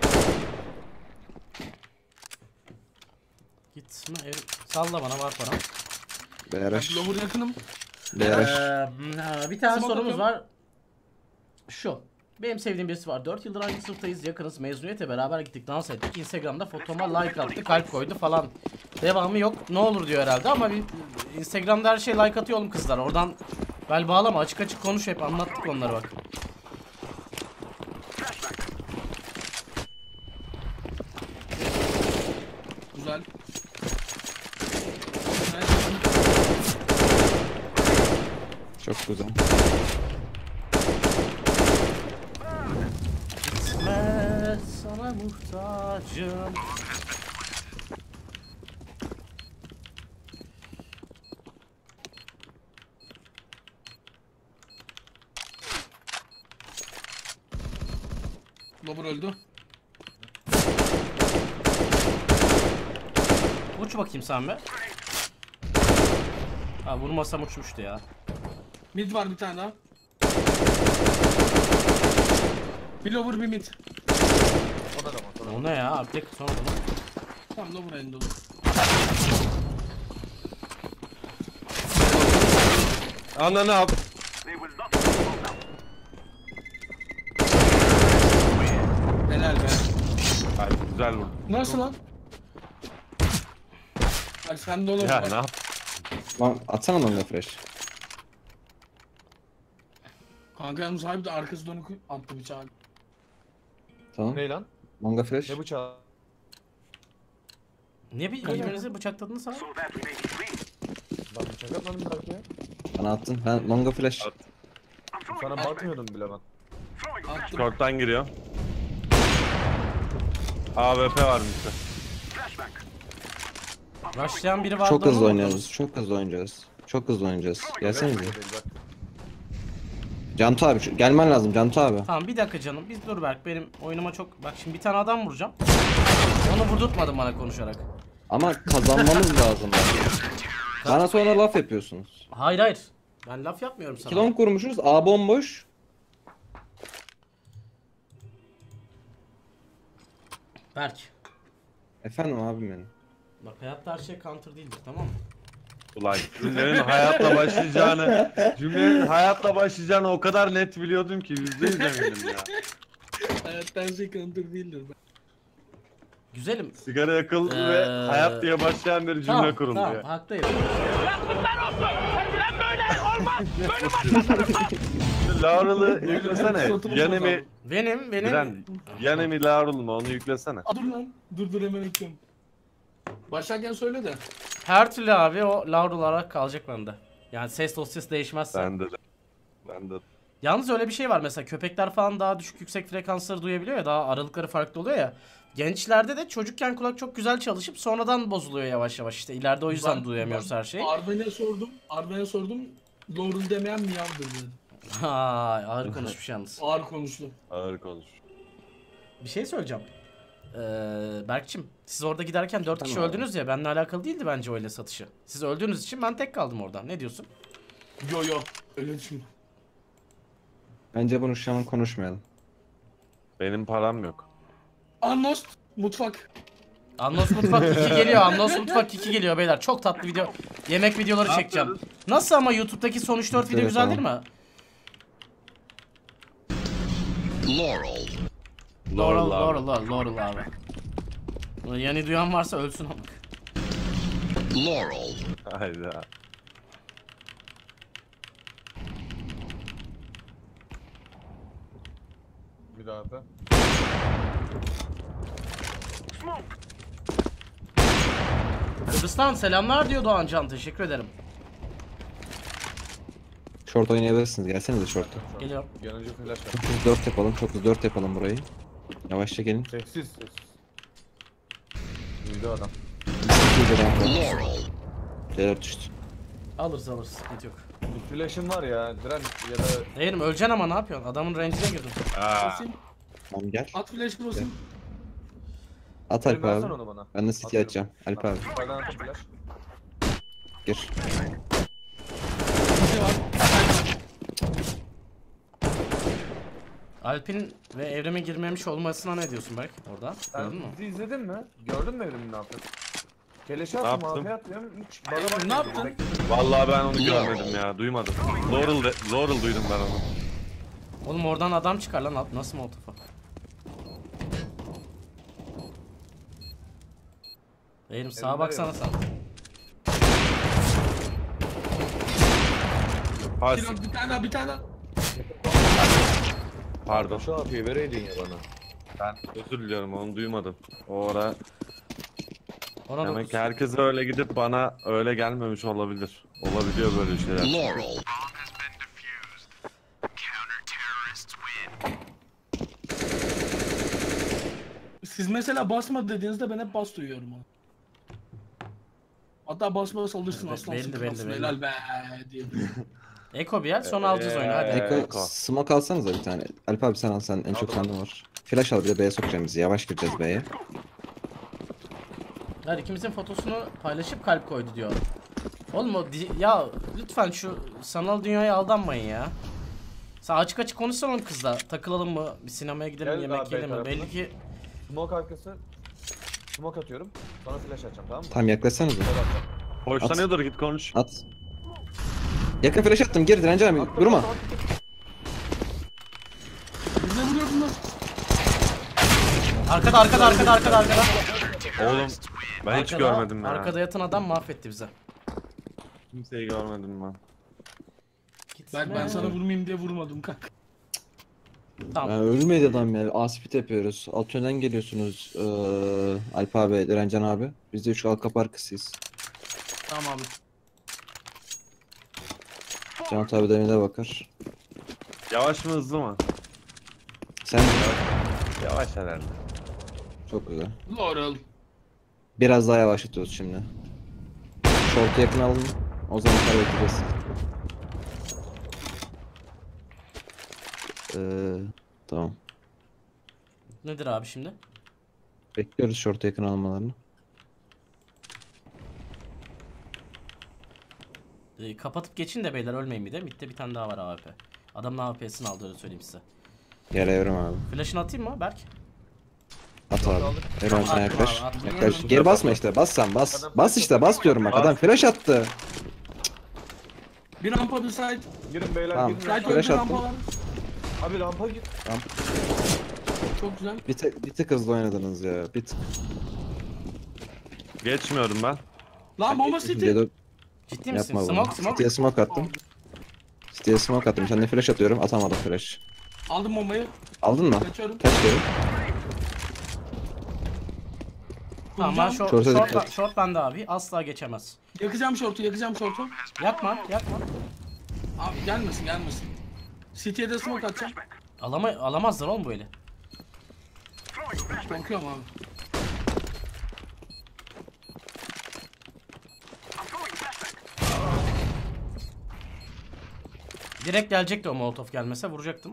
Gitme Evrim. Salla bana var para. B R H. Lower yakınım. B R H. Ee, bir tane Smoke sorumuz atıyorum. var. Şu. Benim sevdiğim birisi var. dört yıldır aynı sınıftayız. Yakınız. Mezuniyete beraber gittik. Dans ettik. Instagram'da fotoma like attı. Kalp koydu falan. Devamı yok. Ne olur diyor herhalde ama bir, Instagram'da her şey like atıyor oğlum kızlar. Oradan bel bağlama. Açık açık konuş hep. Anlattık onları bak. Güzel. Çok güzel. Gitme sana muhtacım. Lover öldü. Uç bakayım sen be. Ha vurmasam uçmuştu ya. Mid var bir tane daha. Bir lover bir mid. O da da o da O ne ya? Abi sonra bunu. Tamam lover elinde olur. Ananı yap. Helal be. Hadi güzel vurdun. Nasıl lan? Hadi sen de olur. Ya ne yap? Lan atsana longa flash. Kanka yalnız sahibi de arkası dönük attı bıçağı. Tamam. Ne lan? Longa flash. Ne bıçağı? Niye bir birbirinizi bıçakladınız sana? Ben bıçak atmadım belki ya. Bana attın. Ben longa flash. At. Sana bakmıyordum bile ben. Attım. Short'tan giriyor. A W P var bizde. Rushlayan biri vardı Çok hızlı ama- oynuyoruz. Çok hızlı oynayacağız. Çok hızlı oynayacağız. Gelsenize. Değil, bak. Cantu abi şu- gelmen lazım Cantu abi. Tamam bir dakika canım. Biz dur Berk benim oyunuma çok... Bak şimdi bir tane adam vuracağım. Onu vurdurtmadın bana konuşarak. Ama kazanmamız lazım. Bana sonra laf yapıyorsunuz. Hayır hayır. Ben laf yapmıyorum sana. İki long kurmuşuz. A bomboş. Berk. Efendim abim benim. Bak hayatta her şey counter değildir tamam mı? Ulan cümlenin hayatla başlayacağını, cümlenin hayatla başlayacağını o kadar net biliyordum ki yüzde yüz eminim ya. Hayattan şey counter değildir. Güzelim. Sigara yakıldı Ee, ve hayat diye başlayan bir cümle Tamam kuruldu tamam ya. haklıyım. Laurel'ı yüklesene. Yanemi, Benim benim... Diren, Yanemi Laurel mı onu yüklesene. Aa, dur lan. Dur dur hemen ekliyorum. Başlarken söyle de. Her türlü abi o Laurel olarak kalacak bende. Yani ses dosyası değişmezse. Bende de. Bende de. Yalnız öyle bir şey var mesela köpekler falan daha düşük yüksek frekansları duyabiliyor ya daha aralıkları farklı oluyor ya. Gençlerde de çocukken kulak çok güzel çalışıp sonradan bozuluyor yavaş yavaş işte ileride o yüzden Ben- duyamıyoruz ben her şeyi. Arben'e sordum. Arben'e sordum. Laurel demeyen miyavdır dedi. Ay ağır konuşmuş yalnız. Ağır konuştu. Ağır konuş. Bir şey söyleyeceğim. Ee, Berkçim siz orada giderken dört kişi Tamam. öldünüz ya benimle alakalı değildi bence öyle satışı. Siz öldüğünüz için ben tek kaldım orada. Ne diyorsun? Yo yo. Öyle düşünme. Bence bunu şu an konuşmayalım. Benim param yok. Annost. Mutfak. Anlos Mutfak iki geliyor. Anlos Mutfak iki geliyor beyler. Çok tatlı video. Yemek videoları çekeceğim. Nasıl ama YouTube'daki son üç dört video Evet, güzel tamam. değil mi? Laurel. Laurel, Laurel abi. Laurel, Laurel, Laurel abi. Bunu yeni duyan varsa ölsün ama. Laurel. Hayda. Bir daha da. Kıbrıs'tan selamlar diyor Doğan Can. Teşekkür ederim. Short oynayabilirsiniz. Gelsenize short'a. Geliyorum. Yanıcı flash var. Çok hızlı dört yapalım. Çok hızlı dört yapalım burayı. Yavaşça gelin. Sessiz sessiz. Duydu adam. Laurel. C dört düştü. Alırız alırız. Sıkıntı yok. Bir flash'ın var ya. Diren ya da Değilim öleceksin ama ne yapıyorsun? Adamın range'ine girdim. Aa, Basayım. Tamam gel. At flash basayım. At Alp versene abi. onu bana. Ben de city Atıyorum. atacağım. Alp abi Yukarıdan atın flash. gir. Bir şey var. Alp'in ve evrime girmemiş olmasına ne diyorsun Berk? Orada. Sen Gördün mü? bizi izledin mi? Gördün mü evrimin ne yaptın? Keleşe Ne attım, yaptım? A P atıyorum. Hiç bana bak. Ne yaptın? vallahi ben onu görmedim ya. Duymadım. Laurel, de, Laurel duydum ben onu. Oğlum oradan adam çıkar lan. At- Nasıl molotofa? Değilim sağa Evrimler baksana yok. sen. Pas, Bir, bir tane daha bir tane daha. pardon. Şu A P'yi vereydin ya bana. Ben özür diliyorum onu duymadım. O ara Ona demek dokuz. ki herkes öyle gidip bana öyle gelmemiş olabilir. Olabiliyor böyle şeyler. Laurel. Siz mesela basma dediğinizde ben hep bas duyuyorum onu. Hatta basma alırsın Be- aslansın belli, belli, kralsın belli. helal be diye. Eko bir yer sonra alacağız oyunu hadi. Ee, Eko Eko. smoke alsanıza bir tane. Alp abi sen al sen en çok Aldım. sende var. Flash al bir de B'ye sokacağım bizi. Yavaş gireceğiz B'ye. Her ikimizin fotosunu paylaşıp kalp koydu diyor. Oğlum o di- ya lütfen şu sanal dünyaya aldanmayın ya. Sen açık açık konuşsana oğlum kızla. Takılalım mı? Bir sinemaya gidelim, Gel yemek abi, yiyelim mi? tarafına. Belli ki Smoke arkası. Smoke atıyorum. Sonra flash atacağım, tamam mı? Tamam yaklaşsanıza. Böyle atacağım. Hoşlanıyordur, git konuş. At. Yakın flash attım. Gir direnci abi. Durma. Bize vuruyor bunlar. arkada arkada arkada arkada arkada. Oğlum ben hiç Arkada- görmedim ya. Arkada yatan adam mahvetti bize. Kimseyi görmedim ben. Bak ben sana vurmayayım diye vurmadım kanka. Tamam. Ya ölmedi adam ya. Aspit yapıyoruz. Alt yönden geliyorsunuz. Ee, Alp abi, Direncan abi. Biz de üç al kapı arkasıyız. Tamam. Canat abi demine bakar. Yavaş mı hızlı mı? Sen Yavaş herhalde. çok güzel. Laurel. Biraz daha yavaşlatıyoruz şimdi. Short'u yakın alın. O zaman kadar bekleyeceğiz. Ee, tamam. Nedir abi şimdi? Bekliyoruz short'u yakın almalarını. Ee, kapatıp geçin de beyler, ölmeyin bir de. Mid'de bir tane daha var A W P. Adamın A W P'sini aldı, öyle söyleyeyim size. Geliyorum abi. Flash'ını atayım mı Berk? At abi. Eren sen Attım yaklaş. abi, attım. Yaklaş. Geri basma işte. Bas sen bas. Bas işte bas diyorum bak. Adam flash attı. Bir rampa bir side. Girin beyler, Tamam. girin. Side Flash önde attım. rampa var. Abi rampa gir. Çok güzel. Bir tık, bir tık hızlı oynadınız ya. Bir tık. Geçmiyorum ben. Lan bomba city. Dedo Ciddi misin? yapma bunu. Smoke smoke. City'ye smoke attım. City'ye smoke attım. Sen de flash atıyorum. Atamadım flash. Aldım bombayı. Aldın mı? Kaçıyorum. Kaç kere? Tamam ben short, Short'a short, dikkat. short bende abi. Asla geçemez. Yakacağım short'u, yakacağım short'u. Yakma, yakma. Abi gelmesin, gelmesin. City'ye de smoke atacağım. Alama, alamazlar oğlum böyle. Korkuyorum abi. Direkt gelecekti o molotof, gelmese vuracaktım.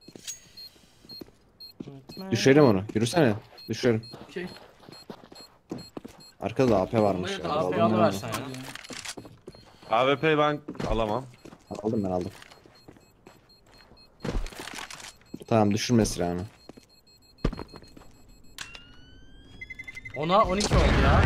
Düşürelim onu. Yürüsene. Düşürelim. Okey. Arkada da A P varmış Bombayı ya. da A Aldım P'yi ben alıversen onu. ya. A W P'yi ben alamam. Aldım ben aldım. Tamam düşürme silahını. Ona on iki oldu ya.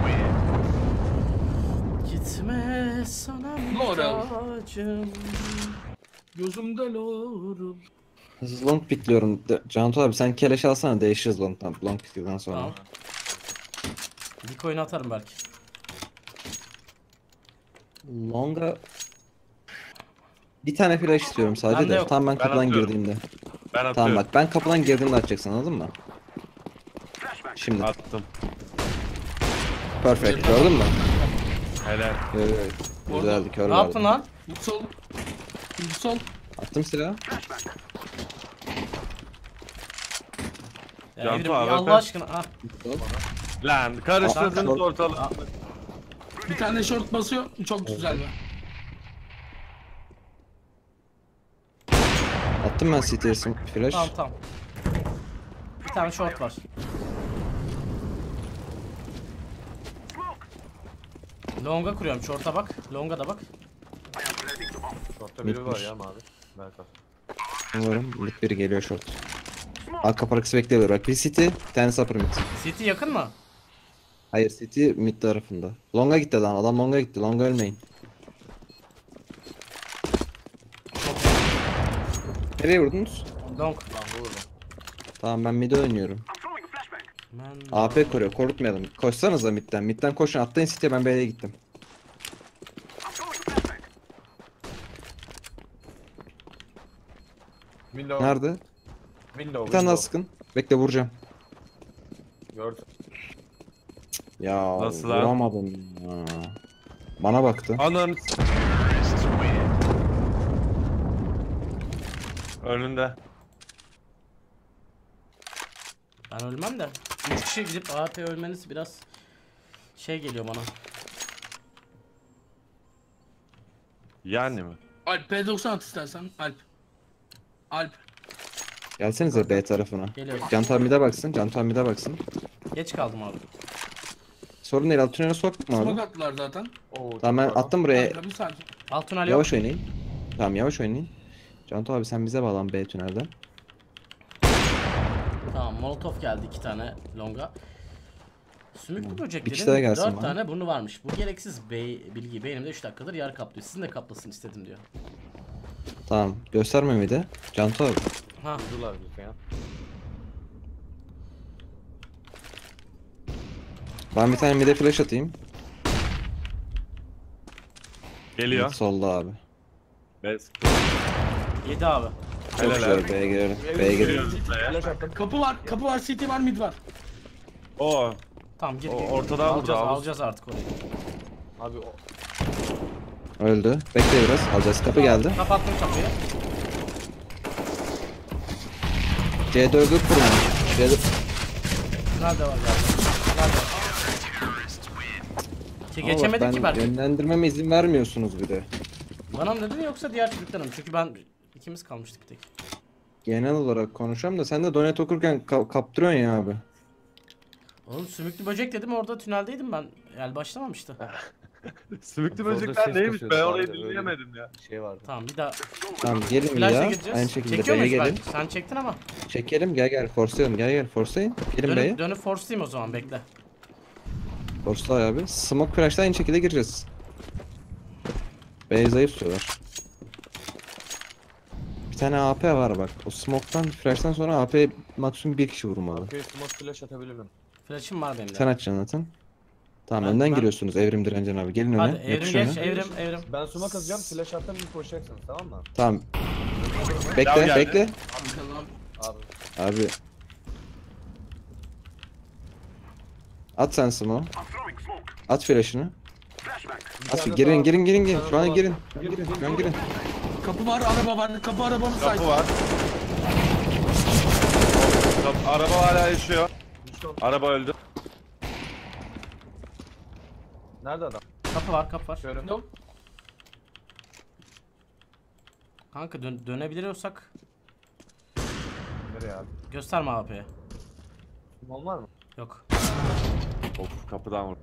Gitme sana muhtacım. Gözümde Laurel. Hızlı long pikliyorum. De- Cantu abi sen keleş alsana, değişiriz long'dan. Long pikledikten sonra. Tamam. Dik oyunu atarım belki. Long'a bir tane flash istiyorum sadece Bende de. yok. Tam ben Ben kapıdan atıyorum. girdiğimde. Ben atıyorum. Tamam bak ben kapıdan girdiğimde atacaksın, anladın mı? Şimdi. Attım. Perfect. Gördün mü? Helal. Evet, evet. Güzeldi, kör Ne yaptın verdim. lan? Mid sol. Mid sol. Attım silahı. Ya Cantu Evrim, abi, Allah ben- aşkına. Ah. Lan karıştırdınız Aa, ortalığı. Bir tane short basıyor. Çok güzel be. Attım ben C T'ye flash. Tamam tamam. Bir tane short var. Longa kuruyorum, short'a bak. Longa da bak. Short'ta biri var ya mavi. Berkay. Umarım mid biri geliyor short. Al kapı arkası bekliyorlar. Bak bir city, bir tane upper mid. City yakın mı? Hayır city mid tarafında. Long'a gitti adam. Adam long'a gitti. Long'a ölmeyin. Nereye vurdunuz? Long. Lan vurdum. Tamam ben mid'e oynuyorum. Ben... A P koruyor. Korutmayalım. Koşsanıza mid'den. Mid'den koşun. Atlayın city'ye, ben B'ye gittim. Window. Nerede? Window. Bir tane daha window. sıkın. Bekle vuracağım. Gördüm. Ya Nasıl lan? vuramadım ya. Bana baktı. Ananı s- Önünde. Ben ölmem de. üç kişi gidip A P ölmeniz biraz şey geliyor bana. Yani mi? Alp P doksan at istersen. Alp. Alp. Gelsenize B tarafına. Geliyorum. Can tahmide baksın. Can tahmide baksın. Geç kaldım abi. Sorun değil. Alt tünele sokma Smoke abi. attılar zaten. Oo, Tamam ben pardon. attım buraya. Kanka bir sakin. Alt tünel yok. Yavaş oynayın. Tamam yavaş oynayın. Cantu abi sen bize bağlan B tünelden. Tamam, molotof geldi iki tane longa. Sümüklü Bir böceklerin kişi daha gelsin dört bana. tane burnu varmış. Bu gereksiz bey, bilgi beynimde üç dakikadır yer kaplıyor. Sizin de kaplasın istedim diyor. Tamam. Gösterme mi de? Cantu abi. Ha, Durdular bizi ya. Ben bir tane mide flash atayım. Geliyor. Mid solda abi. Bez. yedi abi. Çok Helal güzel abi. B'ye girelim. B'ye girelim. Giriyoruz B'ye. Flash attım. Kapı var, kapı var, city var, mid var. Oo. Tamam gir O- gir. gir. ortada alacağız, burada, havuz. alacağız artık orayı. Abi o Öldü. Bekle biraz. Alacağız. Kapı geldi. Kapattım kapıyı. C dördü kurma. C dört. Nerede var galiba? Nerede? Ki Ama bak geçemedik ben ki belki. yönlendirmeme izin vermiyorsunuz bir de. Bana mı dedin yoksa diğer çocuklara mı? Çünkü ben ikimiz kalmıştık bir tek. Genel olarak konuşuyorum da sen de donet okurken ka- kaptırıyorsun ya abi. Oğlum sümüklü böcek dedim, orada tüneldeydim ben. El başlamamıştı. Sümüklü Orada böcekler ses neymiş? kasıyordu Ben bu orayı arada, öyle. dinleyemedim ya. bir şey vardı. Tamam bir daha Tamam gelin bir flash'la daha. gireceğiz. Aynı şekilde Çekiyor B'ye muyuz gelin. belki? Sen çektin ama. Çekelim gel gel forcelayalım gel gel forcelayın. Gelin B'ye. Dönüp, dönüp force'layım o zaman, bekle. Forcelay abi. Smoke flash'ta aynı şekilde gireceğiz. B'yi zayıf tutuyorlar. Bir tane A P var bak. O smoke'tan flash'tan sonra A P maksimum bir kişi vurmalı. Okey smoke flash atabilirim. Flash'ım var benim de. Sen açacaksın zaten. Tamam Ben- önden ben- giriyorsunuz Evrim Direncen abi. Gelin öne. Hadi evrim yapış geç, öne. evrim evrim. Ben smoke atacağım, flash attım bir koşacaksınız tamam mı? Tamam. Yav Bekle geldi. bekle. Bakalım. Abi Abi. At sen smoke. At flash'ını. bir At tane girin daha- girin girin bir girin. tane Şu an daha- girin. Gir, Girin. gir, Şu an gir. girin. Kapı var, araba var, kapı arabanın Kapı site. var. Kap- Araba hala yaşıyor. Düştü. Araba öldü. Nerede adam? Kapı var, kapı var. Şöyle. Yok. Kanka dön dönebiliyorsak Nereye abi? gösterme A P'ye. Small var mı? Yok. Of kapıdan vur.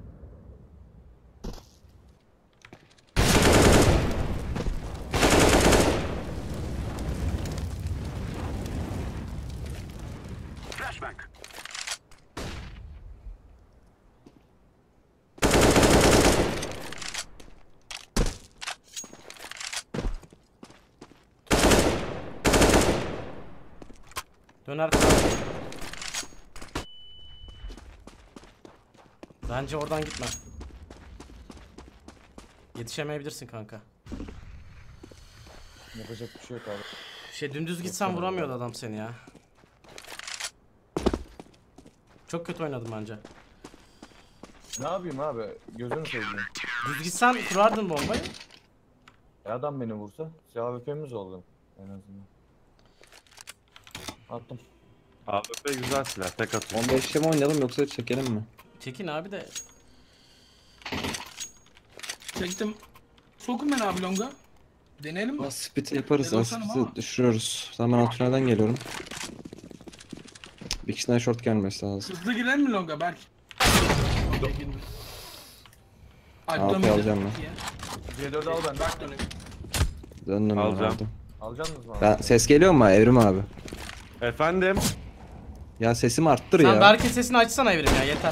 Döner kanka. Bence oradan gitme. Yetişemeyebilirsin kanka. Yapacak bir şey yok abi. Şey dümdüz gitsen vuramıyordu adam seni ya. Çok kötü oynadım bence. Ne yapayım abi? Gözünü seveyim. Düz gitsen kurardın bombayı. E adam beni vursa silah A W P'miz oldu en azından. Attım. A W P güzel silah. Tek atıyor. on beşte mi oynayalım yoksa çekelim mi? Çekin abi de. Çektim. Sokun beni abi longa. Deneyelim mi? Spit yaparız. Gel Az olsana spit'i ama. düşürüyoruz. Tamam ben alt tünelden geliyorum. Bir kişiden short gelmesi lazım. Hızlı girelim mi longa Berk? Ay, A P dönmedi. alacağım ben. C dördü al benden. Berk dönüyor. Döndüm ben Alacağım. aldım. Alacaksınız mı abi? Ben, ses geliyor mu Evrim abi? Efendim. Ya sesimi arttır Sen ya. Berk'in sesini açsana evrim ya, yeter.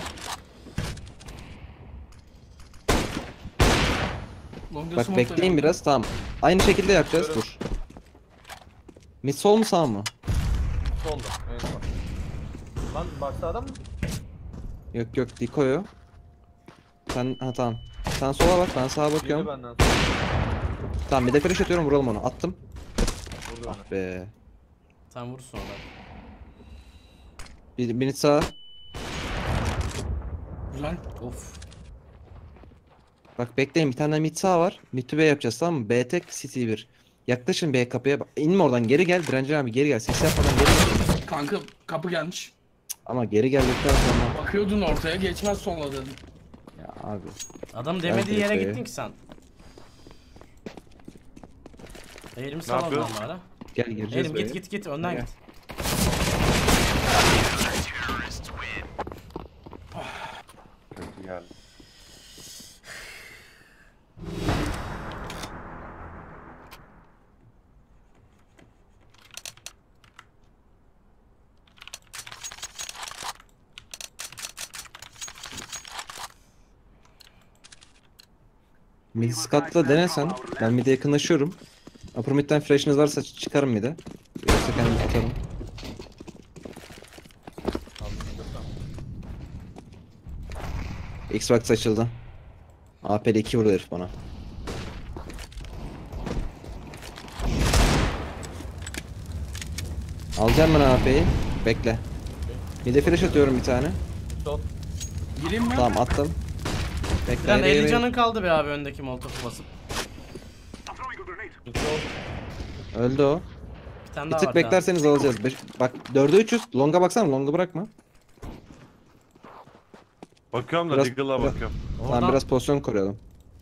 Longa Bak smoke bekleyin dönüyor. biraz tamam. Aynı şekilde yapacağız dur. Mid sol mu sağ mı? Solda. En son. Lan baksa adam mı? Yok yok Diko'yu. Sen ha tamam. Sen sola bak ben sağa Yedi bakıyorum. benden. Tamam bir de flash atıyorum vuralım onu. Attım. Vurdu Ah be. Sen vurursun orada. Bir, bir sağa. Güzel. Of. Bak bekleyin bir tane mid sağ var. Mid to B yapacağız tamam mı? B tek city bir. Yaklaşın B kapıya. Bak, İnme oradan geri gel. Direncen abi geri gel. Ses yapmadan geri gel. Kanka kapı gelmiş. Ama geri geldikten sonra. Bakıyordun ortaya, geçmez sonla dedim. Ya abi. Adam demediği direkt yere B'ye. gittin ki sen. Eğilimi salalım yapıyorsun? onlara. Gel gireceğiz Eğilim B'ye. git git git önden Gel. git. Kötü geldi. Mid Scott'la denesen. Ben mid'e yakınlaşıyorum. Upper mid'den flash'ınız varsa çıkarım mid'e. Yoksa kendim atarım. Xbox açıldı. A P'de iki vurdu herif bana. Alacağım ben A P'yi. Bekle. Mid'e flash atıyorum bir tane. Sol. Gireyim mi? Tamam attım. Bekle. Lan hayır, hayır, elli hayır. canın kaldı be abi öndeki molotofu basıp. Sol. Öldü o. Bir tane Bir daha tık var. beklerseniz alacağız. Beş, bak dörde üç yüz. Long'a baksana. Long'u bırakma. Bakıyorum da Biraz- Diggle'a biraz- bakıyorum. Oradan- Tamam biraz pozisyon koruyalım.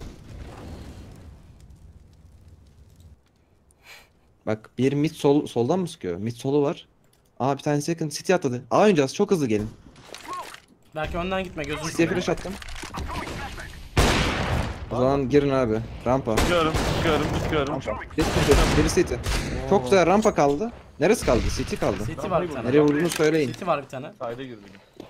Bak bir mid sol soldan mı sıkıyor? Mid solu var. Aa bir tanesi yakın. City atladı. A oynayacağız. Çok hızlı gelin. Belki önden gitme gözünü City'ye seveyim. flash attım. O zaman girin abi. Rampa. Çıkıyorum, çıkıyorum, çıkıyorum. Bir City. Biri City. Çok güzel rampa kaldı. Neresi kaldı? City kaldı. City var bir tane. Nereye vurduğunu söyleyin. City var bir tane. Sayda girdi.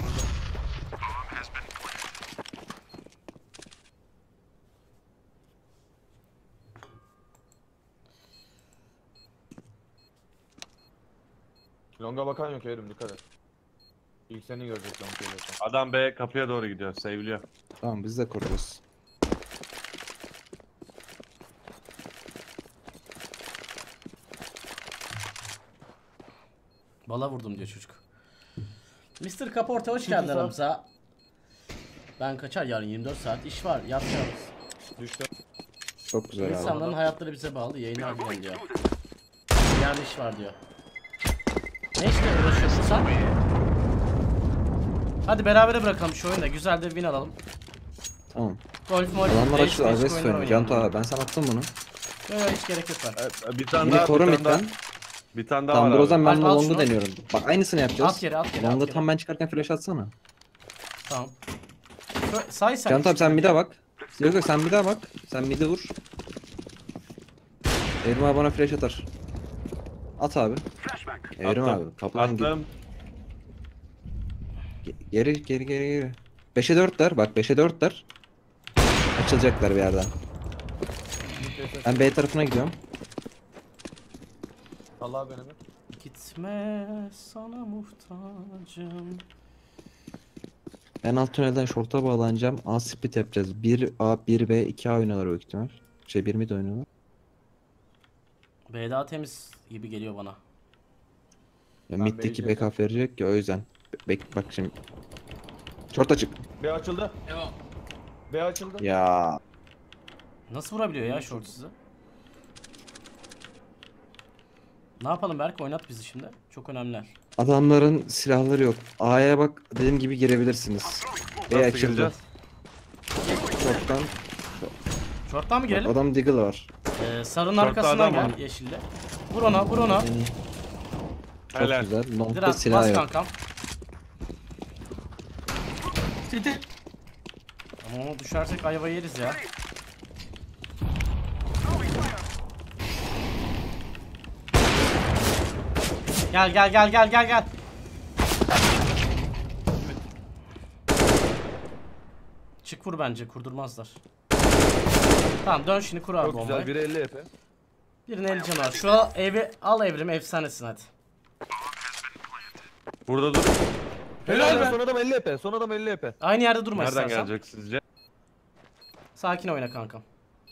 Longa bakan yok Evrim, dikkat et. İlk seni görecek long geliyorsa. Adam B kapıya doğru gidiyor, seviliyor. Tamam biz de koruyoruz. Bala vurdum diyor çocuk. mister Kaporta hoş geldin sağ. aramıza. Ben kaçar yarın yirmi dört saat iş var yapacağız. Düştü. Çok güzel abi. İnsanların hayatları bize bağlı yayını harbiden diyor. Yerde iş var diyor. Ne işte uğraşıyorsun sen? Hadi berabere bırakalım şu oyunu da güzel de win alalım. Tamam. Golf mol. Adamlar değişik açtı. değişik Agresif oyunlar oynuyor. Canto oynayalım. abi ben sana attım bunu. Yok yok hiç gerek yok var. E, Bir tane Yine daha, koru bir tane daha. midden. Bir tane daha Tamam var dur o abi. zaman ben Alp, bunu al long'u şunu. deniyorum. Bak aynısını yapacağız. At yere at yere at Long'da yere. tam ben çıkarken flash atsana. Tamam. Şöyle Say sen. Canto abi sen mid'e bak. Yok yok sen mid'e bak. Sen mid'e vur. Evrim abi bana flash atar. At abi. Evrim Attım. abi. Kaplan gibi. Attım. Ge- Geri geri geri geri. beşe dörtler bak beşe dörtler. Açılacaklar bir yerden. Ben B tarafına gidiyorum. Allah beni bir. Gitme sana muhtacım. Ben alt tünelden short'a bağlanacağım. A split yapacağız. bir A, bir B, iki A oynuyorlar büyük ihtimal. Şey bir mid oynuyorlar. B daha temiz gibi geliyor bana. Ya Ben mid'deki B'yi backup verecek ya o yüzden. Bek bak şimdi. Short açık. B açıldı. Devam. B açıldı. Ya Nasıl vurabiliyor ya short sizi? Ne yapalım Berk oynat bizi şimdi. Çok önemliler. adamların silahları yok. A'ya bak dediğim gibi girebilirsiniz. B Nasıl açıldı. gireceğiz? Short'tan. Short'tan mı Bak, girelim? adam Deagle var. Ee, sarının Short'ta arkasından adam gel var. yeşille. Vur ona vur ona. Yani çok Helal. güzel. Long'da Biraz silah bas yok. kankam. City. Ama onu düşersek ayva yeriz ya. Gel gel gel gel gel gel. Çık vur bence kurdurmazlar. Tamam dön şimdi kur abi Çok bombayı. güzel. biri elli E P. Birine elli canı var. Şu evi al evrim efsanesin hadi. Burada dur. Helal Helal be. be. Son adam elli E P. Son adam elli E P. Aynı yerde durma Nereden istersen. gelecek sizce? Sakin oyna kankam.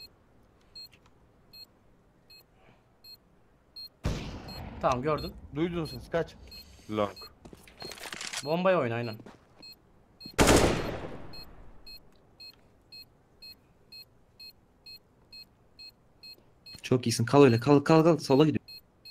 Tamam gördün. Duydun siz kaç? Long. Bombaya oyna aynen. Çok iyisin. Kal öyle. Kal kal kal. Sola gidiyor.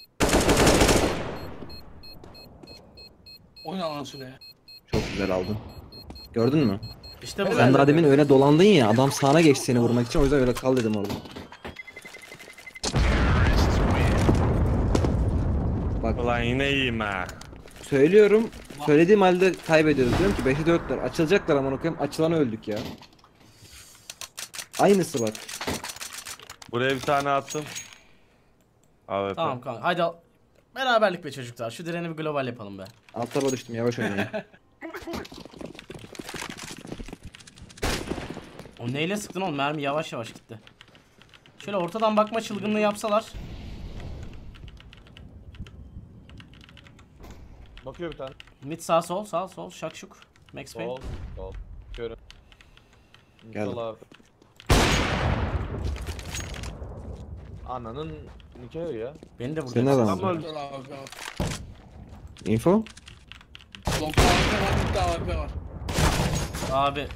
Oyna lan şuraya. Çok güzel aldın. Gördün mü? İşte bu. Sen daha demin öyle dolandın ya. Adam sağına geçti seni vurmak için. O yüzden öyle kal dedim orada. Bak Kolay Ben yine iyiyim ha. Söylüyorum. Söylediğim halde kaybediyoruz. Diyorum ki beşe dörtler. Açılacaklar amına koyayım. Açılana öldük ya. Aynısı bak. Buraya bir tane attım. A W P. Tamam kanka. Haydi al. Beraberlik be çocuklar. Şu direni bir global yapalım be. Alt taba düştüm. Yavaş oynayın. O neyle sıktın oğlum? Mermi yavaş yavaş gitti. Şöyle ortadan bakma çılgınlığı yapsalar. Bakıyor bir tane. Mid sağ sol sağ sol şakşuk. Max Payne. Sol. Sol. Görün. Geldim. Sol abi. Ananın nikahı ya. Beni de vurdu. Senin adam. Tam öldü. Burada A W P var. Info? Long'da A W P var. Mid'de A W P var. Abi.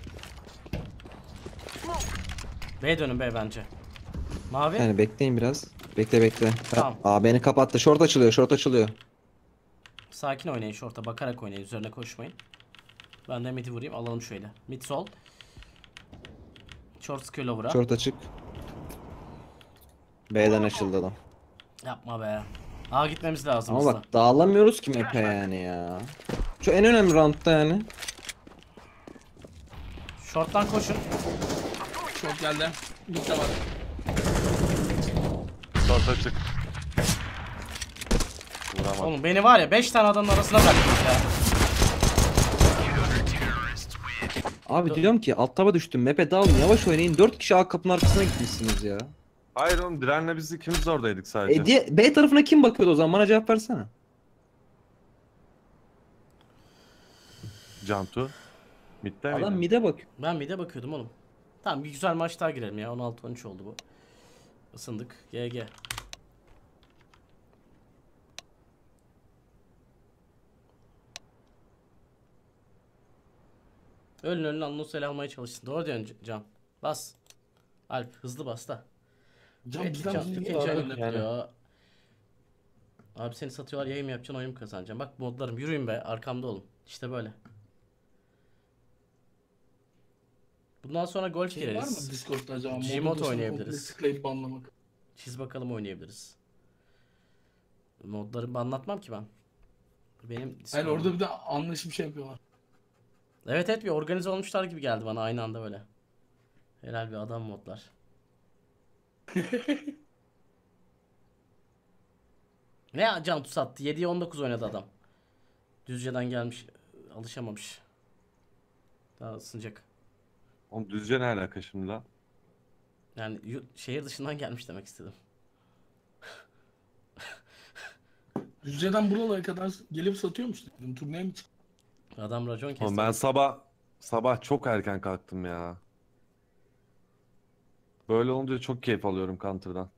B dönün B bence. Mavi. Yani bekleyin biraz. Bekle bekle. Tamam. Aa beni kapattı. Short açılıyor. Short açılıyor. Sakin oynayın şorta bakarak oynayın üzerine koşmayın. Ben de mid'i vurayım alalım şöyle. Mid sol. Short sıkıyor lower'a. Short açık. B'den açıldı adam. Yapma be. A gitmemiz lazım Ama hızlı. bak dağılamıyoruz ki map'e yani ya. Şu en önemli roundda yani. Short'tan koşun. Short geldi. Mid'de var. Short açık. Vuramadım. Oğlum beni var ya beş tane adamın arasına bıraktınız ya. Abi diyorum ki alt taba düştüm. Map'e dağılın. Yavaş oynayın. dört kişi A kapının arkasına gitmişsiniz ya. Hayır oğlum Diren'le biz ikimiz oradaydık sadece. E diye, B tarafına kim bakıyordu o zaman? Bana cevap versene. Cantu. Mid'de Adam miydi? mid'e bakıyor. Ben mid'e bakıyordum oğlum. Tamam bir güzel maç daha girelim ya. on altı on üç oldu bu. Isındık. G G. Ölün ölün alın o silahı almaya çalışsın. Doğru diyorsun Can. Bas. Alp hızlı bas da. Can Evet, bizden Can, bizim Can, gibi Can yani. yapıyor. Abi seni satıyorlar yayın mı yapacaksın oyun mu kazanacaksın? Bak modlarım yürüyün be arkamda olun. İşte böyle. Bundan sonra golf Şey var mı gireriz. Discord'da acaba? Gmod Modu dışında oynayabiliriz. komple tıklayıp banlamak. Çiz bakalım oynayabiliriz. Modları anlatmam ki ben. Benim Yani Discord'um. orada bir de anlaşım şey yapıyorlar. Evet evet bir organize olmuşlar gibi geldi bana aynı anda böyle. Helal bir adam modlar. Ne can sattı? yediye on dokuz oynadı adam. Düzce'den gelmiş. Alışamamış. Daha ısınacak. Oğlum Düzce ne alaka şimdi lan? Yani yu- şehir dışından gelmiş demek istedim. Düzce'den buralara kadar gelip satıyormuş dedim. Turneye mi çıktı? Adam racon kesti. Oğlum ben sabah sabah çok erken kalktım ya. Böyle olunca çok keyif alıyorum Counter'dan.